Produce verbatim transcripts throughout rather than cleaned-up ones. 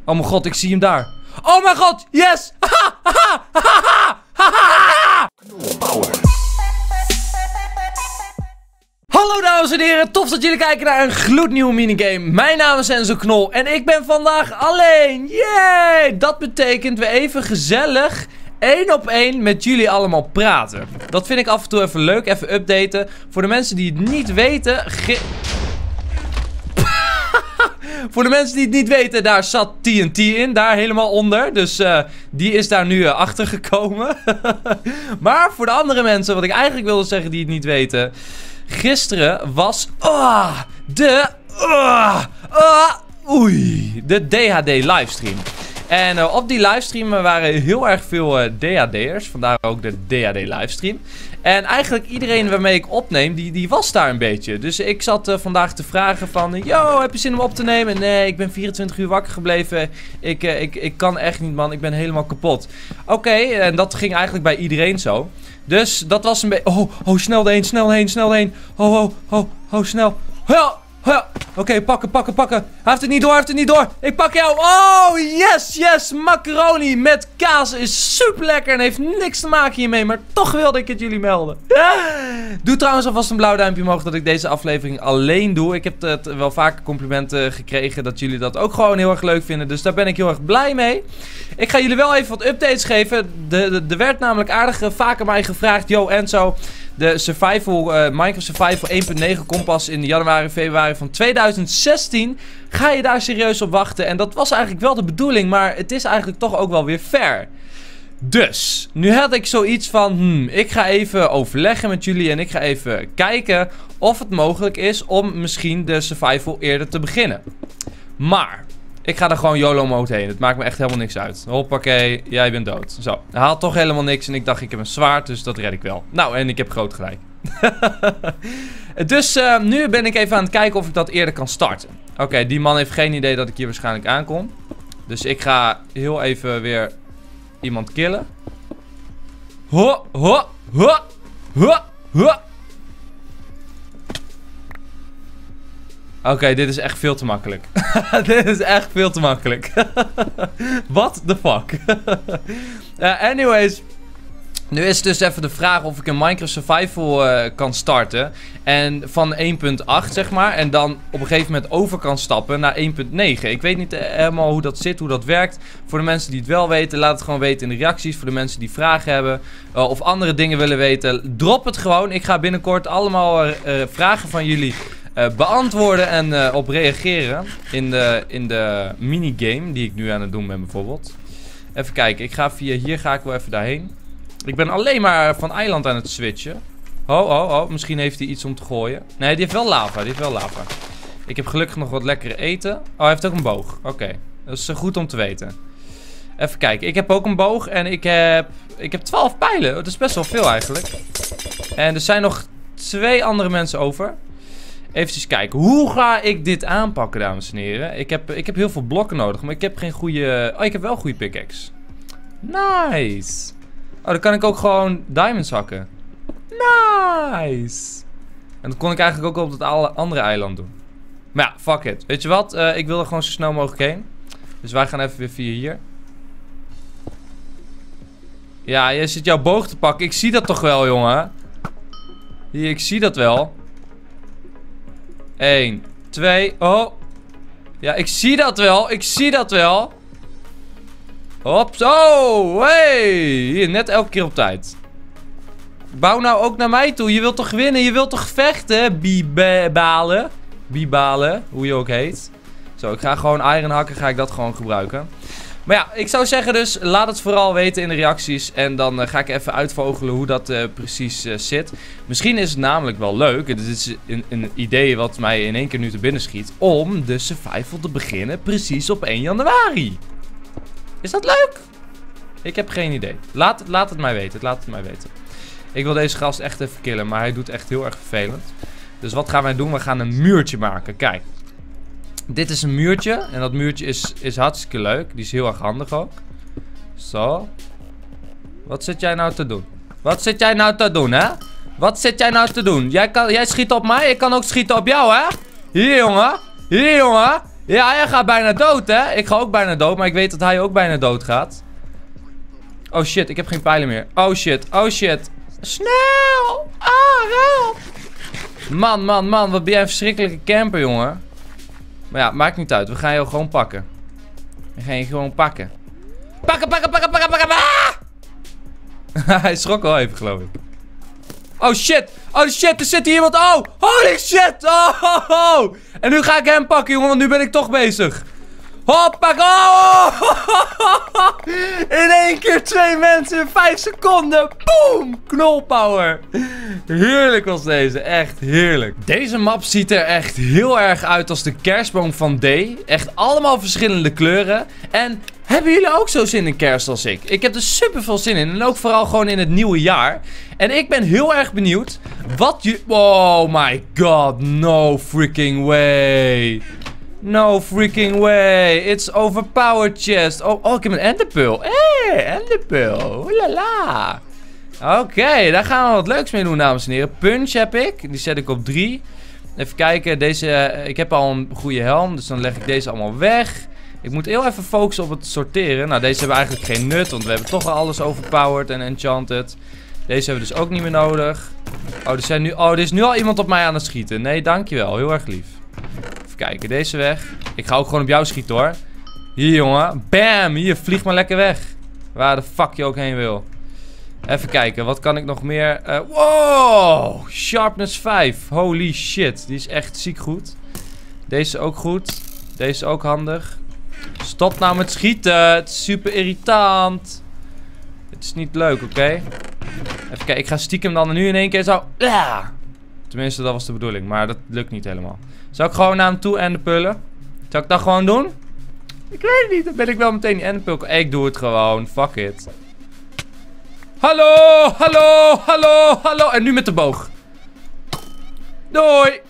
Oh mijn god, ik zie hem daar. Oh mijn god, yes! Haha, haha, haha, haha. Hallo dames en heren, tof dat jullie kijken naar een gloednieuwe minigame. Mijn naam is Enzo Knol en ik ben vandaag alleen. Yay! Dat betekent we even gezellig één op één met jullie allemaal praten. Dat vind ik af en toe even leuk, even updaten. Voor de mensen die het niet weten... Voor de mensen die het niet weten, daar zat T N T in, daar helemaal onder. Dus uh, die is daar nu uh, achter gekomen. Maar voor de andere mensen, wat ik eigenlijk wilde zeggen die het niet weten... Gisteren was uh, de uh, uh, oei, de D H D livestream. En uh, op die livestream waren heel erg veel uh, D H D'ers, vandaar ook de D H D livestream. En eigenlijk iedereen waarmee ik opneem, die, die was daar een beetje. Dus ik zat uh, vandaag te vragen van... Yo, heb je zin om op te nemen? Nee, ik ben vierentwintig uur wakker gebleven. Ik, uh, ik, ik kan echt niet, man. Ik ben helemaal kapot. Oké, okay, en dat ging eigenlijk bij iedereen zo. Dus dat was een beetje... Oh, oh, snel heen, snel heen, snel heen. Oh, oh, oh, oh, snel. Ja, ja. Oké, okay, pakken, pakken, pakken. Hij heeft het niet door, hij heeft het niet door. Ik pak jou. Oh, yes, yes. Macaroni met kaas is super lekker en heeft niks te maken hiermee. Maar toch wilde ik het jullie melden. Doe trouwens alvast een blauw duimpje omhoog dat ik deze aflevering alleen doe. Ik heb het wel vaker complimenten gekregen dat jullie dat ook gewoon heel erg leuk vinden. Dus daar ben ik heel erg blij mee. Ik ga jullie wel even wat updates geven. Er werd namelijk aardig vaker mij gevraagd. Yo Enzo, de survival, uh, Minecraft Survival één punt negen komt pas in januari, februari van tweeduizend zestien. Ga je daar serieus op wachten? En dat was eigenlijk wel de bedoeling, maar het is eigenlijk toch ook wel weer fair. Dus, nu had ik zoiets van, hmm, ik ga even overleggen met jullie en ik ga even kijken of het mogelijk is om misschien de survival eerder te beginnen. Maar... ik ga er gewoon YOLO mode heen. Het maakt me echt helemaal niks uit. Hoppakee, jij bent dood. Zo, hij haalt toch helemaal niks. En ik dacht, ik heb een zwaard, dus dat red ik wel. Nou, en ik heb groot gelijk. Dus uh, nu ben ik even aan het kijken of ik dat eerder kan starten. Oké, okay, die man heeft geen idee dat ik hier waarschijnlijk aankom. Dus ik ga heel even weer iemand killen. Ho, ho, ho, ho, ho. Oké, okay, dit is echt veel te makkelijk. Dit is echt veel te makkelijk. What the fuck? uh, anyways. Nu is het dus even de vraag of ik een Minecraft Survival uh, kan starten. En van één punt acht zeg maar. En dan op een gegeven moment over kan stappen naar één punt negen. Ik weet niet uh, helemaal hoe dat zit, hoe dat werkt. Voor de mensen die het wel weten, laat het gewoon weten in de reacties. Voor de mensen die vragen hebben uh, of andere dingen willen weten, drop het gewoon. Ik ga binnenkort allemaal uh, uh, vragen van jullie... Uh, beantwoorden en uh, op reageren in de, in de minigame die ik nu aan het doen ben bijvoorbeeld. Even kijken, ik ga via hier ga ik wel even daarheen. Ik ben alleen maar van eiland aan het switchen. Oh, oh, oh, misschien heeft hij iets om te gooien. Nee, die heeft wel lava, die heeft wel lava. Ik heb gelukkig nog wat lekkere eten. Oh, hij heeft ook een boog, oké. Okay. Dat is uh, goed om te weten. Even kijken, ik heb ook een boog en ik heb, ik heb twaalf pijlen. Dat is best wel veel eigenlijk. En er zijn nog twee andere mensen over. Even kijken, hoe ga ik dit aanpakken, dames en heren? Ik heb, ik heb heel veel blokken nodig, maar ik heb geen goede... Oh, ik heb wel een goede pickaxe. Nice. Oh, dan kan ik ook gewoon diamonds hakken. Nice. En dat kon ik eigenlijk ook op dat andere eiland doen. Maar ja, fuck it. Weet je wat? Uh, ik wil er gewoon zo snel mogelijk heen. Dus wij gaan even weer via hier. Ja, je zit jouw boog te pakken. Ik zie dat toch wel, jongen. Hier, ik zie dat wel. één, twee, oh. Ja, ik zie dat wel. Ik zie dat wel. Hop, zo. Hey. Hier, net elke keer op tijd. Bouw nou ook naar mij toe. Je wilt toch winnen? Je wilt toch vechten? Bibalen. Bibalen, hoe je ook heet. Zo, ik ga gewoon iron hakken. Ga ik dat gewoon gebruiken. Maar ja, ik zou zeggen dus, laat het vooral weten in de reacties. En dan uh, ga ik even uitvogelen hoe dat uh, precies uh, zit. Misschien is het namelijk wel leuk. Dit is een, een idee wat mij in één keer nu te binnen schiet. Om de survival te beginnen precies op één januari. Is dat leuk? Ik heb geen idee. Laat, laat het mij weten. Laat het mij weten. Ik wil deze gast echt even killen. Maar hij doet echt heel erg vervelend. Dus wat gaan wij doen? We gaan een muurtje maken. Kijk. Dit is een muurtje. En dat muurtje is, is hartstikke leuk. Die is heel erg handig ook. Zo. Wat zit jij nou te doen? Wat zit jij nou te doen, hè? Wat zit jij nou te doen? Jij, kan, jij schiet op mij. Ik kan ook schieten op jou, hè? Hier, jongen. Hier, jongen. Ja, hij gaat bijna dood, hè? Ik ga ook bijna dood, maar ik weet dat hij ook bijna dood gaat. Oh shit, ik heb geen pijlen meer. Oh shit, oh shit. Snel! Ah, help! Man, man, man, wat ben jij een verschrikkelijke camper, jongen. Maar ja, maakt niet uit. We gaan jou gewoon pakken. We gaan je gewoon pakken. Pakken, pakken, pakken, pakken, pakken. Ah! Hij schrok wel even, geloof ik. Oh shit. Oh shit, er zit hier iemand. Oh, holy shit. Oh, oh, oh. En nu ga ik hem pakken, jongen, want nu ben ik toch bezig. Hoppa, oh. In één keer twee mensen in vijf seconden. Boom. Knolpower. Heerlijk was deze. Echt heerlijk. Deze map ziet er echt heel erg uit als de kerstboom van D. Echt allemaal verschillende kleuren. En hebben jullie ook zo zin in kerst als ik? Ik heb er super veel zin in. En ook vooral gewoon in het nieuwe jaar. En ik ben heel erg benieuwd wat je... Oh my god. No freaking way. No freaking way. It's overpowered chest. Oh, oh ik heb een enderpearl. Hé, hey, enderpearl. Oelala. Oké, okay, daar gaan we wat leuks mee doen, dames en heren. Punch heb ik. Die zet ik op drie. Even kijken. Deze, ik heb al een goede helm. Dus dan leg ik deze allemaal weg. Ik moet heel even focussen op het sorteren. Nou, deze hebben eigenlijk geen nut. Want we hebben toch al alles overpowered en enchanted. Deze hebben we dus ook niet meer nodig. Oh, er, zijn nu, oh, er is nu al iemand op mij aan het schieten. Nee, dankjewel. Heel erg lief. Even kijken, deze weg. Ik ga ook gewoon op jou schieten, hoor. Hier, jongen. Bam! Hier, vlieg maar lekker weg. Waar de fuck je ook heen wil. Even kijken, wat kan ik nog meer? Uh, wow! Sharpness vijf. Holy shit. Die is echt ziek goed. Deze ook goed. Deze ook handig. Stop nou met schieten. Het is super irritant. Het is niet leuk, oké? Okay? Even kijken, ik ga stiekem dan nu in één keer zo... Ja! Tenminste, dat was de bedoeling. Maar dat lukt niet helemaal. Zal ik gewoon naar hem toe en de pullen? Zal ik dat gewoon doen? Ik weet het niet. Dan ben ik wel meteen die enderpul. Ik doe het gewoon. Fuck it. Hallo, hallo, hallo, hallo. En nu met de boog. Doei.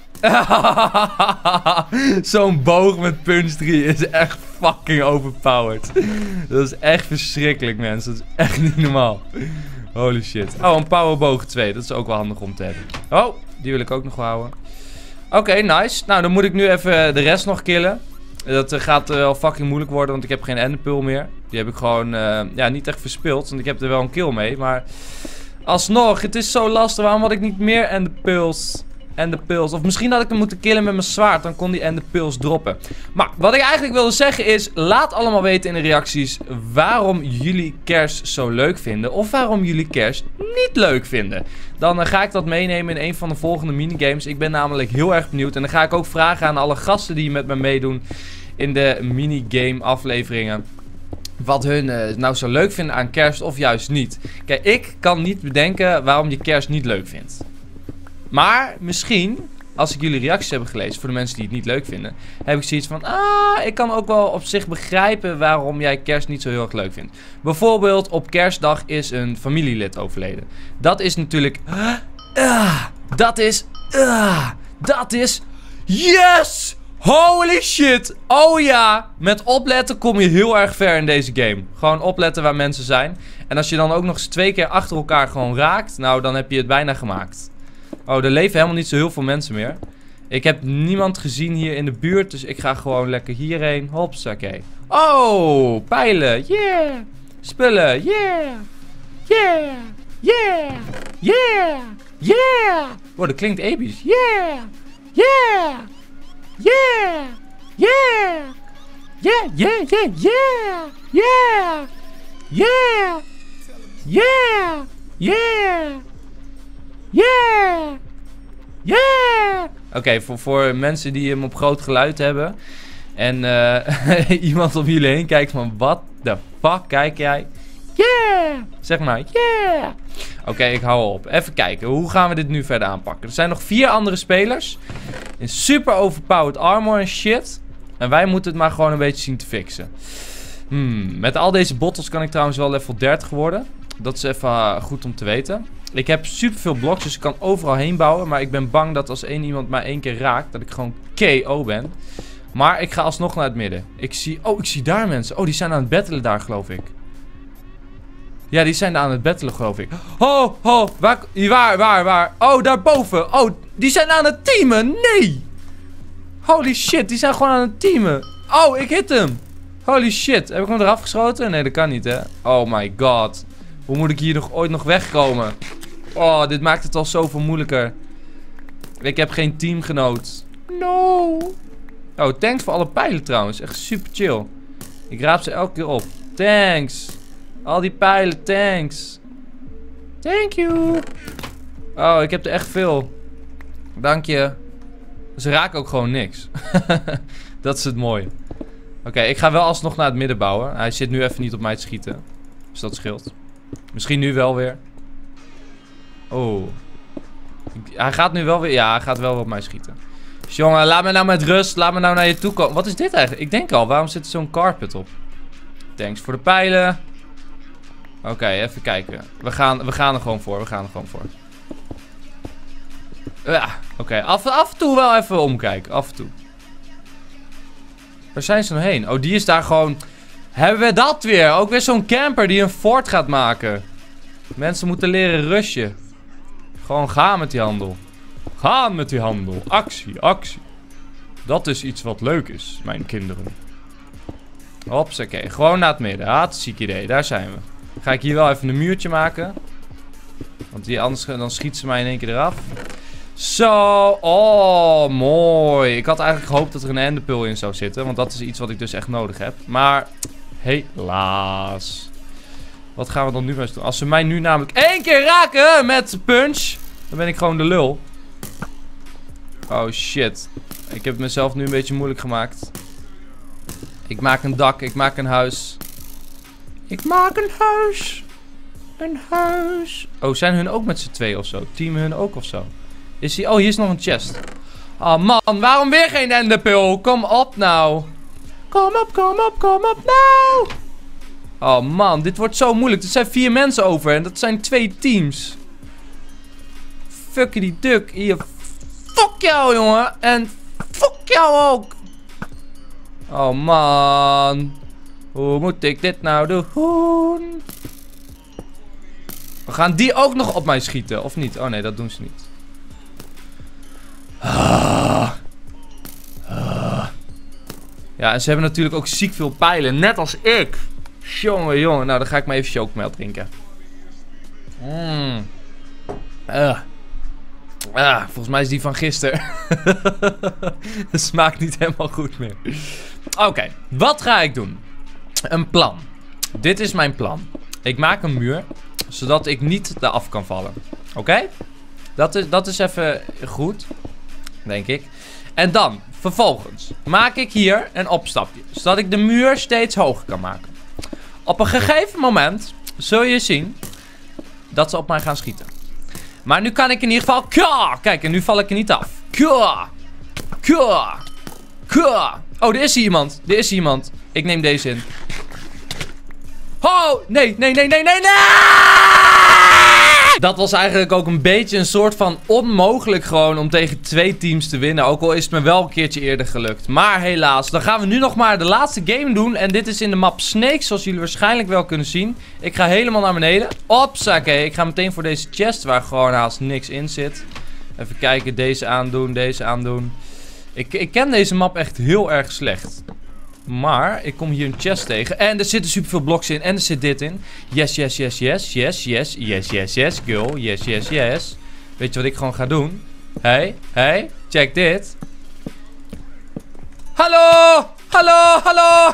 Zo'n boog met punch drie is echt fucking overpowered. Dat is echt verschrikkelijk, mensen. Dat is echt niet normaal. Holy shit. Oh, een powerboog twee. Dat is ook wel handig om te hebben. Oh, die wil ik ook nog houden. Oké, okay, nice. Nou, dan moet ik nu even de rest nog killen. Dat uh, gaat wel uh, fucking moeilijk worden, want ik heb geen enderpearl meer. Die heb ik gewoon uh, ja, niet echt verspild, want ik heb er wel een kill mee. Maar alsnog, het is zo lastig. Waarom had ik niet meer enderpearls? Enderpearls. Of misschien had ik hem moeten killen met mijn zwaard. Dan kon die enderpearls droppen. Maar wat ik eigenlijk wilde zeggen is... Laat allemaal weten in de reacties... waarom jullie kerst zo leuk vinden. Of waarom jullie kerst niet leuk vinden. Dan uh, ga ik dat meenemen in een van de volgende minigames. Ik ben namelijk heel erg benieuwd. En dan ga ik ook vragen aan alle gasten die met me meedoen... in de minigame afleveringen... wat hun uh, nou zo leuk vinden aan kerst of juist niet. Kijk, ik kan niet bedenken waarom je kerst niet leuk vindt. Maar misschien, als ik jullie reacties heb gelezen, voor de mensen die het niet leuk vinden, heb ik zoiets van, ah, ik kan ook wel op zich begrijpen waarom jij kerst niet zo heel erg leuk vindt. Bijvoorbeeld, op kerstdag is een familielid overleden. Dat is natuurlijk, uh, uh, dat is, uh, dat is, yes! Holy shit! Oh ja! Met opletten kom je heel erg ver in deze game. Gewoon opletten waar mensen zijn. En als je dan ook nog eens twee keer achter elkaar gewoon raakt, nou, dan heb je het bijna gemaakt. Oh, er leven helemaal niet zo heel veel mensen meer. Ik heb niemand gezien hier in de buurt, dus ik ga gewoon lekker hierheen. Hopsakee. Oh, pijlen. Yeah. Spullen. Yeah. Yeah. Yeah. Yeah. Yeah. Oh, dat klinkt episch. Yeah. Yeah. Yeah. Yeah. Yeah. Yeah. Yeah. Yeah. Yeah. Yeah. Yeah. Yeah! Yeah! Oké, okay, voor, voor mensen die hem op groot geluid hebben. En uh, iemand om jullie heen kijkt van... Wat de fuck kijk jij? Yeah! Zeg maar, yeah! Oké, okay, ik hou op. Even kijken, hoe gaan we dit nu verder aanpakken? Er zijn nog vier andere spelers. In super overpowered armor en shit. En wij moeten het maar gewoon een beetje zien te fixen. Hmm, met al deze bottles kan ik trouwens wel level dertig worden. Dat is even uh, goed om te weten. Ik heb superveel bloks, dus ik kan overal heen bouwen. Maar ik ben bang dat als één iemand mij één keer raakt, dat ik gewoon K O ben. Maar ik ga alsnog naar het midden. Ik zie... Oh, ik zie daar mensen. Oh, die zijn aan het battelen daar, geloof ik. Ja, die zijn aan het battelen, geloof ik. Oh, oh, waar, waar, waar, waar? Oh, daarboven. Oh, die zijn aan het teamen. Nee! Holy shit, die zijn gewoon aan het teamen. Oh, ik hit hem. Holy shit. Heb ik hem eraf geschoten? Nee, dat kan niet, hè. Oh my god. Hoe moet ik hier nog ooit nog wegkomen? Oh, dit maakt het al zoveel moeilijker. Ik heb geen teamgenoot. No. Oh, thanks voor alle pijlen trouwens. Echt super chill. Ik raap ze elke keer op. Thanks. Al die pijlen, thanks. Thank you. Oh, ik heb er echt veel. Dank je. Ze raken ook gewoon niks. Dat is het mooie. Oké, okay, ik ga wel alsnog naar het midden bouwen. Hij zit nu even niet op mij te schieten. Dus dat scheelt. Misschien nu wel weer. Oh. Hij gaat nu wel weer... Ja, hij gaat wel weer op mij schieten. Dus jongen, laat me nou met rust. Laat me nou naar je toe komen. Wat is dit eigenlijk? Ik denk al, waarom zit er zo'n carpet op? Thanks voor de pijlen. Oké, okay, even kijken. We gaan, we gaan er gewoon voor. We gaan er gewoon voor. Ja, oké. Okay. Af, af en toe wel even omkijken. Af en toe. Waar zijn ze nou heen? Oh, die is daar gewoon... Hebben we dat weer? Ook weer zo'n camper die een fort gaat maken. Mensen moeten leren rushen. Gewoon gaan met die handel. Gaan met die handel. Actie, actie. Dat is iets wat leuk is, mijn kinderen. Hops, oké. Okay. Gewoon naar het midden. Hartstikke idee. Daar zijn we. Ga ik hier wel even een muurtje maken. Want die, anders dan schiet ze mij in één keer eraf. Zo. Oh, mooi. Ik had eigenlijk gehoopt dat er een enderpearl in zou zitten. Want dat is iets wat ik dus echt nodig heb. Maar helaas. Wat gaan we dan nu maar eens doen? Als ze mij nu namelijk één keer raken met punch, dan ben ik gewoon de lul. Oh shit. Ik heb het mezelf nu een beetje moeilijk gemaakt. Ik maak een dak. Ik maak een huis. Ik maak een huis. Een huis. Oh, zijn hun ook met z'n twee of zo? Teamen hun ook of zo? Is die... Oh, hier is nog een chest. Oh man, waarom weer geen enderpearl? Kom op nou. Kom op, kom op, kom op nou. Oh man, dit wordt zo moeilijk. Er zijn vier mensen over en dat zijn twee teams. Fucky duck. Hier. Fuck jou, jongen. En fuck jou ook. Oh man. Hoe moet ik dit nou doen? We gaan die ook nog op mij schieten, of niet? Oh nee, dat doen ze niet. Ah. Ah. Ja, en ze hebben natuurlijk ook ziek veel pijlen, net als ik. Jongen, jongen. Nou, dan ga ik maar even chocomel drinken. Mm. Uh. Ah, volgens mij is die van gisteren. Het smaakt niet helemaal goed meer. Oké, okay, wat ga ik doen? Een plan. Dit is mijn plan. Ik maak een muur, zodat ik niet eraf kan vallen. Oké? Okay? Dat is, dat is even goed, denk ik. En dan, vervolgens, maak ik hier een opstapje, zodat ik de muur steeds hoger kan maken. Op een gegeven moment zul je zien dat ze op mij gaan schieten. Maar nu kan ik in ieder geval... Kja! Kijk, en nu val ik er niet af. Kja! Kja! Kja! Oh, er is hier iemand. Er is hier iemand. Ik neem deze in. Oh! Nee, nee, nee, nee, nee, nee! Dat was eigenlijk ook een beetje een soort van onmogelijk gewoon om tegen twee teams te winnen. Ook al is het me wel een keertje eerder gelukt. Maar helaas, dan gaan we nu nog maar de laatste game doen. En dit is in de map Snakes, zoals jullie waarschijnlijk wel kunnen zien. Ik ga helemaal naar beneden. Opsakee, ik ga meteen voor deze chest waar gewoon haast niks in zit. Even kijken, deze aandoen, deze aandoen. Ik, ik ken deze map echt heel erg slecht. Maar ik kom hier een chest tegen. En er zitten superveel bloks in. En er zit dit in. Yes, yes, yes, yes. Yes, yes, yes, yes, yes, girl. Yes, yes, yes. Weet je wat ik gewoon ga doen? Hey, hey. Check dit. Hallo! Hallo, hallo!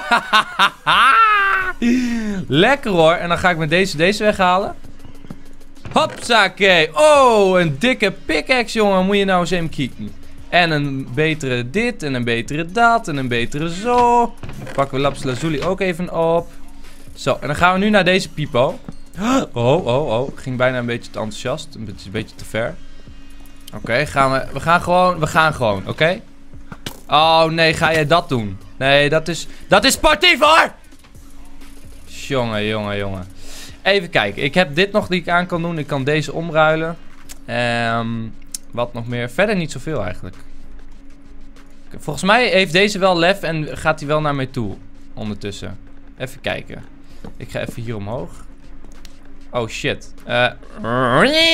Lekker hoor. En dan ga ik met deze, deze weghalen. Hopsakee. Oh, een dikke pickaxe, jongen. Moet je nou eens even kijken. En een betere dit, en een betere dat, en een betere zo. Pakken we lapis lazuli ook even op. Zo, en dan gaan we nu naar deze pipo. Oh, oh, oh. Ging bijna een beetje te enthousiast. Een beetje, een beetje te ver. Oké, okay, gaan we... We gaan gewoon... We gaan gewoon, oké? Okay? Oh, nee, ga jij dat doen? Nee, dat is... Dat is sportief, hoor! Jongen, jongen, jongen. Even kijken. Ik heb dit nog die ik aan kan doen. Ik kan deze omruilen. Ehm... Um, Wat nog meer? Verder niet zoveel eigenlijk. Volgens mij heeft deze wel lef en gaat hij wel naar mij toe. Ondertussen. Even kijken. Ik ga even hier omhoog. Oh shit. Uh.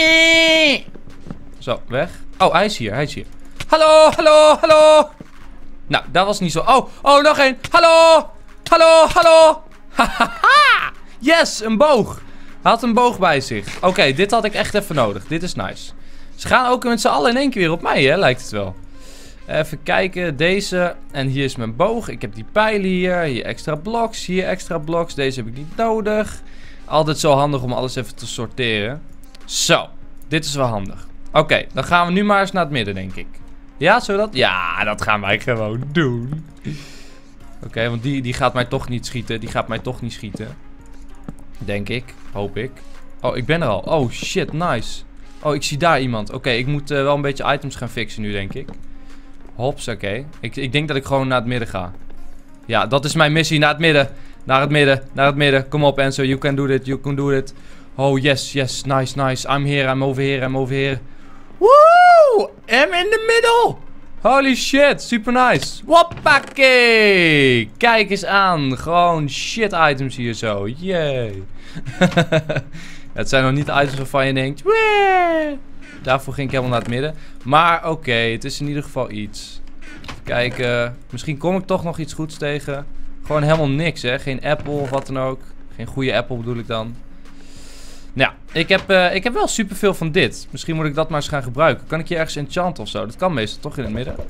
Zo, weg. Oh, hij is hier. Hij is hier. Hallo, hallo, hallo. Nou, dat was niet zo. Oh, oh, nog één. Hallo. Hallo, hallo. Hahaha. Yes, een boog. Hij had een boog bij zich. Oké, okay, dit had ik echt even nodig. Dit is nice. Ze gaan ook met z'n allen in één keer weer op mij, hè, lijkt het wel. Even kijken, deze. En hier is mijn boog. Ik heb die pijlen hier. Hier extra bloks, hier extra bloks. Deze heb ik niet nodig. Altijd zo handig om alles even te sorteren. Zo, dit is wel handig. Oké, okay, dan gaan we nu maar eens naar het midden, denk ik. Ja, zullen we dat? Ja, dat gaan wij gewoon doen. Oké, okay, want die, die gaat mij toch niet schieten. Die gaat mij toch niet schieten. Denk ik. Hoop ik. Oh, ik ben er al. Oh, shit. Nice. Oh, ik zie daar iemand. Oké, okay, ik moet uh, wel een beetje items gaan fixen nu, denk ik. Hops, oké. Okay. Ik, ik denk dat ik gewoon naar het midden ga. Ja, dat is mijn missie. Naar het midden. Naar het midden. Naar het midden. Kom op, Enzo. You can do it. You can do it. Oh, yes, yes. Nice, nice. I'm here. I'm over here. I'm over here. Woo! I'm in the middle. Holy shit. Super nice. Hoppakee. Kijk eens aan. Gewoon shit items hier zo. Yay. Het zijn nog niet de items waarvan je denkt... Wee! Daarvoor ging ik helemaal naar het midden. Maar oké, okay, het is in ieder geval iets. Kijken. Misschien kom ik toch nog iets goeds tegen. Gewoon helemaal niks, hè. Geen apple of wat dan ook. Geen goede apple bedoel ik dan. Nou ja, ik heb, uh, ik heb wel superveel van dit. Misschien moet ik dat maar eens gaan gebruiken. Kan ik hier ergens enchanten of zo? Dat kan meestal toch in het midden.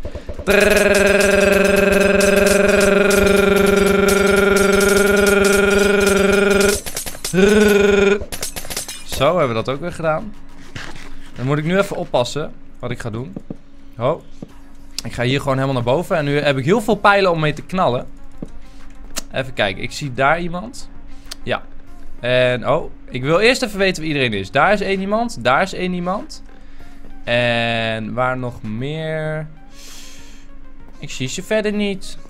Zo, hebben we dat ook weer gedaan. Dan moet ik nu even oppassen wat ik ga doen. Oh. Ik ga hier gewoon helemaal naar boven. En nu heb ik heel veel pijlen om mee te knallen. Even kijken. Ik zie daar iemand. Ja. En oh. Ik wil eerst even weten wie iedereen is. Daar is één iemand. Daar is één iemand. En waar nog meer? Ik zie ze verder niet.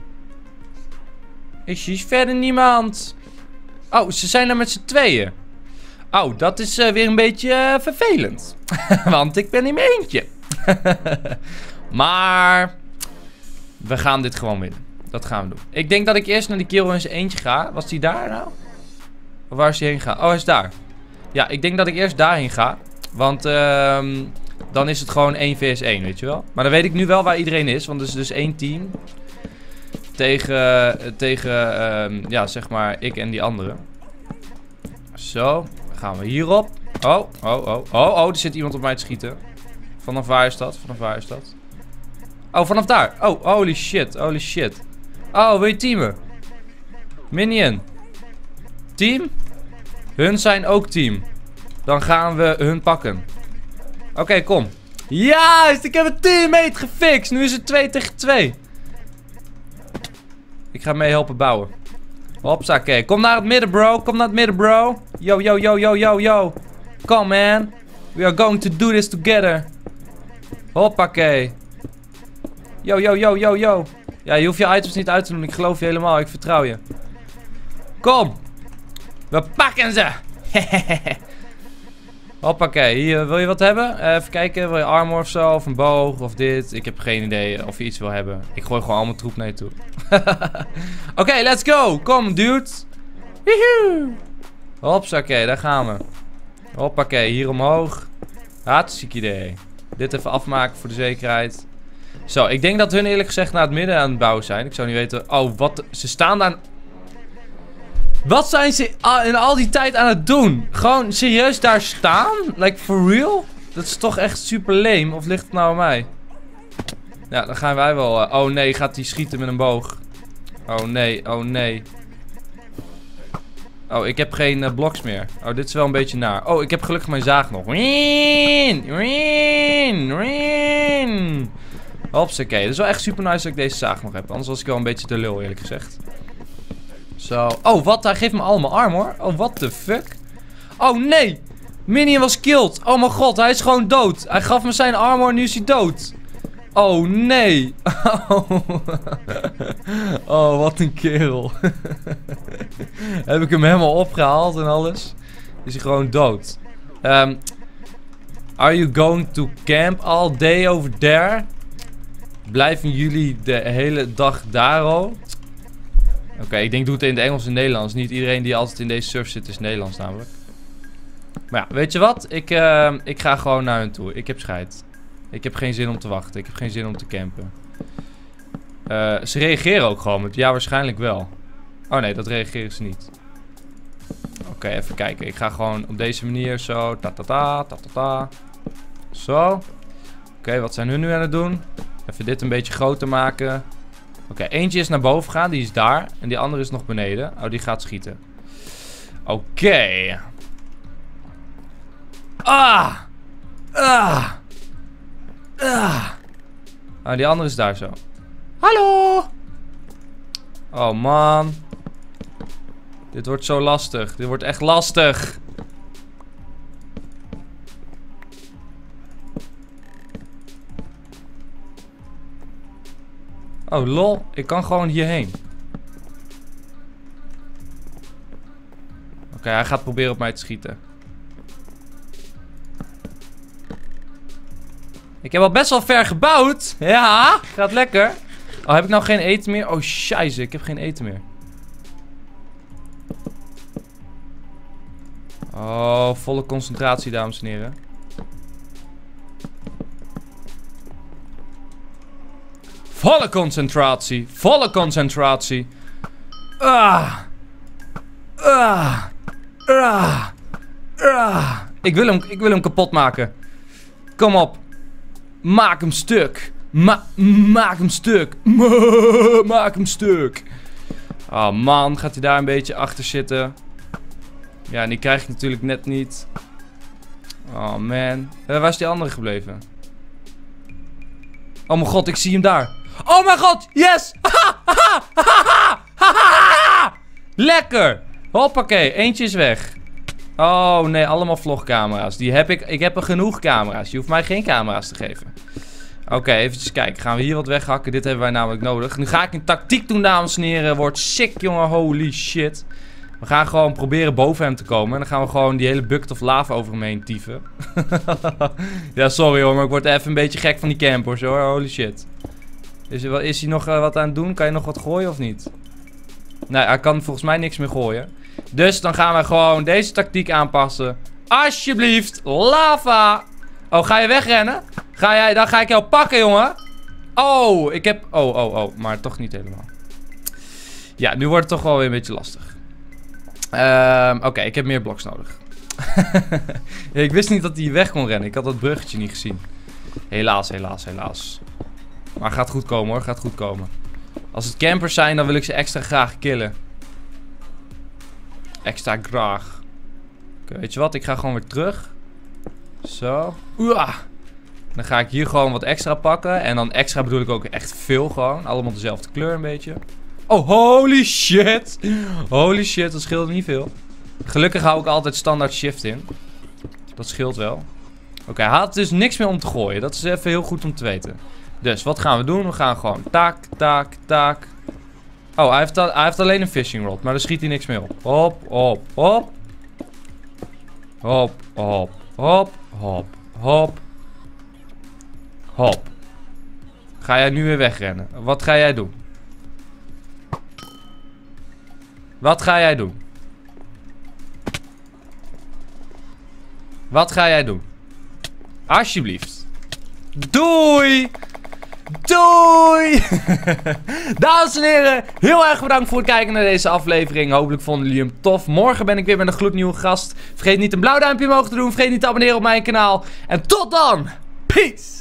Ik zie verder niemand. Oh, ze zijn er met z'n tweeën. Oh, dat is uh, weer een beetje uh, vervelend. Want ik ben in mijn eentje. Maar we gaan dit gewoon winnen. Dat gaan we doen. Ik denk dat ik eerst naar die kerel in zijn eentje ga. Was die daar nou? Of waar is hij heen gegaan? Oh, hij is daar. Ja, ik denk dat ik eerst daarheen ga. Want uh, dan is het gewoon één versus één, weet je wel. Maar dan weet ik nu wel waar iedereen is. Want het is dus één team. Tegen, uh, tegen uh, ja, zeg maar, ik en die andere. Zo. Gaan we hierop. Oh, oh, oh. Oh, oh, er zit iemand op mij te schieten. Vanaf waar is dat? Vanaf waar is dat? Oh, vanaf daar. Oh, holy shit. Holy shit. Oh, wil je teamen? Minion. Team? Hun zijn ook team. Dan gaan we hun pakken. Oké, okay, kom. Juist, ik heb een teammate gefixt. Nu is het twee tegen twee. Ik ga mee helpen bouwen. Hopsakee. Kom naar het midden, bro. Kom naar het midden, bro. Yo, yo, yo, yo, yo, yo. Come, man. We are going to do this together. Hoppakee. Yo, yo, yo, yo, yo. Ja, je hoeft je items niet uit te doen. Ik geloof je helemaal. Ik vertrouw je. Kom. We pakken ze. Hoppakee. Hier, wil je wat hebben? Uh, even kijken. Wil je armor of zo? Of een boog? Of dit? Ik heb geen idee of je iets wil hebben. Ik gooi gewoon allemaal troep naar je toe. Oké, okay, let's go. Kom, dude. Woehoe. Hopsakee, daar gaan we. Hoppakee, hier omhoog. Hartstikke idee. Dit even afmaken voor de zekerheid. Zo, ik denk dat hun eerlijk gezegd naar het midden aan het bouwen zijn. Ik zou niet weten... Oh, wat... Ze staan daar... Wat zijn ze in al die tijd aan het doen? Gewoon serieus daar staan? Like, for real? Dat is toch echt super lame. Of ligt het nou aan mij? Ja, dan gaan wij wel... Uh... Oh nee, gaat hij schieten met een boog. Oh nee, oh nee. Oh, ik heb geen uh, bloks meer. Oh, dit is wel een beetje naar. Oh, ik heb gelukkig mijn zaag nog. Wien, wien, wien. Hopsakee. Het is wel echt super nice dat ik deze zaag nog heb. Anders was ik wel een beetje te lul, eerlijk gezegd. Zo. Oh, wat? Hij geeft me allemaal armor. Oh, what the fuck? Oh, nee. Minion was killed. Oh mijn god, hij is gewoon dood. Hij gaf me zijn armor en nu is hij dood. Oh, nee. Oh, oh wat een kerel. Heb ik hem helemaal opgehaald en alles. Is hij gewoon dood. Um, are you going to camp all day over there? Blijven jullie de hele dag daar al? Oké, okay, ik denk doe het in het Engels en Nederlands. Niet iedereen die altijd in deze surf zit is Nederlands namelijk. Maar ja, weet je wat? Ik, uh, ik ga gewoon naar hun toe. Ik heb scheid. Ik heb geen zin om te wachten. Ik heb geen zin om te campen. Uh, ze reageren ook gewoon. Ja, waarschijnlijk wel. Oh nee, dat reageren ze niet. Oké, okay, even kijken. Ik ga gewoon op deze manier zo. Ta ta ta, ta ta ta. Zo. Oké, okay, wat zijn hun nu aan het doen? Even dit een beetje groter maken. Oké, okay, eentje is naar boven gegaan. Die is daar. En die andere is nog beneden. Oh, die gaat schieten. Oké. Okay. Ah! Ah! Ah! Oh, die andere is daar zo. Hallo! Oh man. Dit wordt zo lastig. Dit wordt echt lastig. Oh lol, ik kan gewoon hierheen. Oké, okay, hij gaat proberen op mij te schieten. Ik heb al best wel ver gebouwd. Ja, gaat lekker. Oh, heb ik nou geen eten meer? Oh, scheisse, ik heb geen eten meer. Oh, volle concentratie, dames en heren. Volle concentratie. Volle concentratie. Ah. Ah. Ah. Ah. Ik wil hem, ik wil hem kapot maken. Kom op. Maak hem stuk. Ma maak hem stuk. Ma maak hem stuk. Oh man, gaat hij daar een beetje achter zitten. Ja, en die krijg ik natuurlijk net niet. Oh man. Uh, waar is die andere gebleven? Oh mijn god, ik zie hem daar. Oh mijn god, yes! Lekker! Hoppakee, eentje is weg. Oh nee, allemaal vlogcamera's. Die heb ik, ik heb er genoeg camera's. Je hoeft mij geen camera's te geven. Oké, okay, eventjes kijken. Gaan we hier wat weghakken? Dit hebben wij namelijk nodig. Nu ga ik een tactiek doen, dames en heren. Wordt sick, jongen. Holy shit. We gaan gewoon proberen boven hem te komen. En dan gaan we gewoon die hele bucket of lava over hem heen tieven. Ja, sorry hoor, maar ik word even een beetje gek van die campers hoor. Holy shit. Is, er, is hij nog uh, wat aan het doen? Kan je nog wat gooien of niet? Nee, hij kan volgens mij niks meer gooien. Dus dan gaan we gewoon deze tactiek aanpassen. Alsjeblieft, lava. Oh, ga je wegrennen? Ga jij, dan ga ik jou pakken, jongen. Oh, ik heb... Oh, oh, oh. Maar toch niet helemaal. Ja, nu wordt het toch wel weer een beetje lastig. Um, Oké, okay, ik heb meer bloks nodig. Ja, ik wist niet dat hij weg kon rennen. Ik had dat bruggetje niet gezien. Helaas, helaas, helaas. Maar gaat goed komen hoor, gaat goed komen. Als het campers zijn, dan wil ik ze extra graag killen. Extra graag. Oké, okay, weet je wat? Ik ga gewoon weer terug. Zo. Oeh. Dan ga ik hier gewoon wat extra pakken. En dan extra bedoel ik ook echt veel gewoon. Allemaal dezelfde kleur een beetje. Oh, holy shit. Holy shit, dat scheelt niet veel. Gelukkig hou ik altijd standaard shift in. Dat scheelt wel. Oké, okay, hij had dus niks meer om te gooien. Dat is even heel goed om te weten. Dus, wat gaan we doen? We gaan gewoon tak, tak, tak. Oh, hij heeft, al, hij heeft alleen een fishing rod. Maar daar schiet hij niks mee op. Hop, hop, hop. Hop, hop, hop, hop, hop. Hop. Ga jij nu weer wegrennen? Wat ga jij doen? Wat ga jij doen? Wat ga jij doen? Alsjeblieft. Doei! Doei! Dames en heren, heel erg bedankt voor het kijken naar deze aflevering. Hopelijk vonden jullie hem tof. Morgen ben ik weer met een gloednieuwe gast. Vergeet niet een blauw duimpje omhoog te doen. Vergeet niet te abonneren op mijn kanaal. En tot dan! Peace!